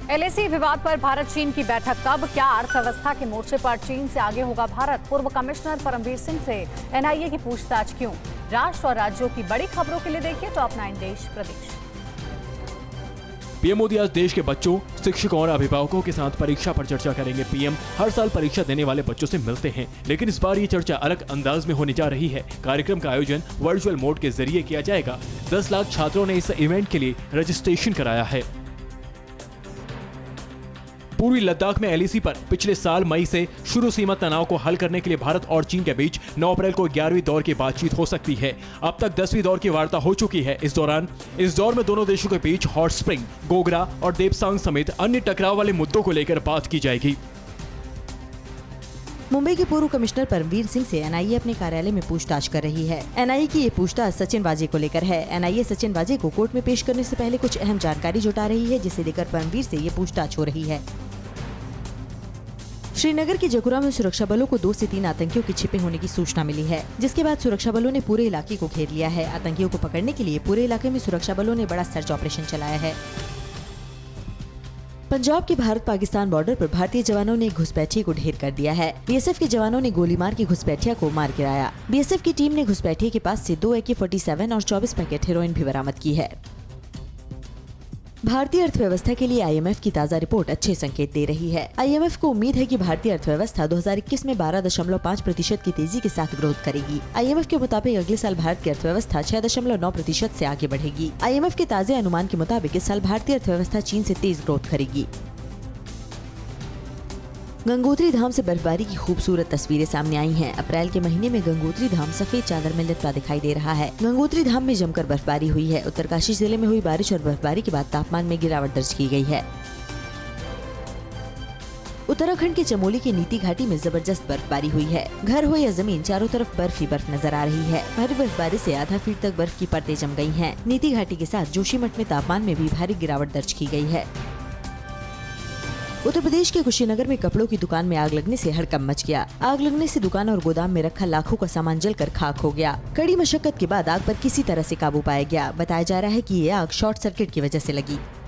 LAC विवाद पर भारत चीन की बैठक कब? क्या अर्थव्यवस्था के मोर्चे पर चीन से आगे होगा भारत? पूर्व कमिश्नर परमवीर सिंह से एनआईए की पूछताछ क्यों? राष्ट्र और राज्यों की बड़ी खबरों के लिए देखिए टॉप 9 देश प्रदेश। पीएम मोदी आज देश के बच्चों, शिक्षकों और अभिभावकों के साथ परीक्षा पर चर्चा करेंगे। पीएम हर साल परीक्षा देने वाले बच्चों से मिलते हैं, लेकिन इस बार ये चर्चा अलग अंदाज में होने जा रही है। कार्यक्रम का आयोजन वर्चुअल मोड के जरिए किया जाएगा। 10 लाख छात्रों ने इस इवेंट के लिए रजिस्ट्रेशन कराया है। पूर्वी लद्दाख में एलएसी पर पिछले साल मई से शुरू सीमा तनाव को हल करने के लिए भारत और चीन के बीच 9 अप्रैल को 11वीं दौर की बातचीत हो सकती है। अब तक 10वीं दौर की वार्ता हो चुकी है। इस दौर में दोनों देशों के बीच हॉट स्प्रिंग, गोगरा और देपसांग समेत अन्य टकराव वाले मुद्दों को लेकर बात की जाएगी। मुंबई के पूर्व कमिश्नर परमवीर सिंह से एनआईए अपने कार्यालय में पूछताछ कर रही है। एनआईए की ये पूछताछ सचिन वाजे को लेकर है। एनआईए सचिन वाजे को कोर्ट में पेश करने से पहले कुछ अहम जानकारी जुटा रही है, जिसे लेकर परमवीर से ये पूछताछ हो रही है। श्रीनगर के जकुरा में सुरक्षा बलों को 2 से 3 आतंकियों के छिपे होने की सूचना मिली है, जिसके बाद सुरक्षा बलों ने पूरे इलाके को घेर लिया है। आतंकियों को पकड़ने के लिए पूरे इलाके में सुरक्षा बलों ने बड़ा सर्च ऑपरेशन चलाया है। पंजाब के भारत पाकिस्तान बॉर्डर पर भारतीय जवानों ने एक घुसपैठिए को ढेर कर दिया है। बीएसएफ के जवानों ने गोली मार के घुसपैठिया को मार गिराया। बीएसएफ की टीम ने घुसपैठिए के पास से 2 AK-47 और 24 पैकेट हेरोइन भी बरामद की है। भारतीय अर्थव्यवस्था के लिए आईएमएफ की ताज़ा रिपोर्ट अच्छे संकेत दे रही है। आईएमएफ को उम्मीद है कि भारतीय अर्थव्यवस्था 2021 में 12.5% की तेजी के साथ ग्रोथ करेगी। आईएमएफ के मुताबिक अगले साल भारत की अर्थव्यवस्था 6.9% से आगे बढ़ेगी। आईएमएफ के ताज़े अनुमान के मुताबिक इस साल भारतीय अर्थव्यवस्था चीन से तेज ग्रोथ करेगी। गंगोत्री धाम से बर्फबारी की खूबसूरत तस्वीरें सामने आई हैं। अप्रैल के महीने में गंगोत्री धाम सफेद चादर में लिपटा दिखाई दे रहा है। गंगोत्री धाम में जमकर बर्फबारी हुई है। उत्तरकाशी जिले में हुई बारिश और बर्फबारी के बाद तापमान में गिरावट दर्ज की गई है। उत्तराखंड के चमोली की नीति घाटी में जबरदस्त बर्फबारी हुई है। घर हो या जमीन, चारों तरफ बर्फ ही बर्फ नजर आ रही है। भारी बर्फबारी से आधा फीट तक बर्फ की परतें जम गई हैं। नीति घाटी के साथ जोशीमठ में तापमान में भी भारी गिरावट दर्ज की गई है। उत्तर प्रदेश के कुशीनगर में कपड़ों की दुकान में आग लगने से हड़कंप मच गया। आग लगने से दुकान और गोदाम में रखा लाखों का सामान जलकर खाक हो गया। कड़ी मशक्कत के बाद आग पर किसी तरह से काबू पाया गया। बताया जा रहा है कि ये आग शॉर्ट सर्किट की वजह से लगी।